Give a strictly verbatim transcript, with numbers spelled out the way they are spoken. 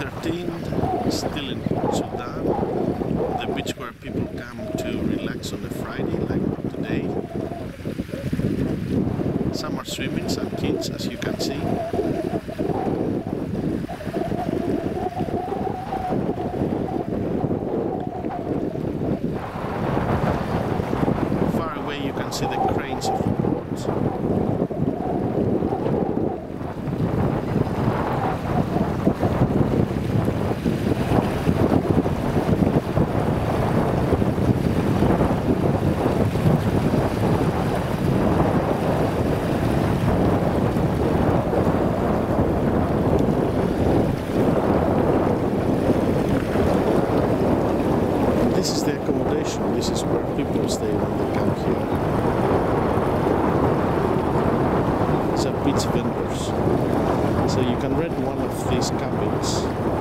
thirteen, still in Sudan, the beach where people come to relax on a Friday like today. Some are swimming, some kids, as you can see. Far away you can see the cranes of the ports. This is the accommodation, this is where people stay when they come here. It's a beach vendors. So you can rent one of these cabins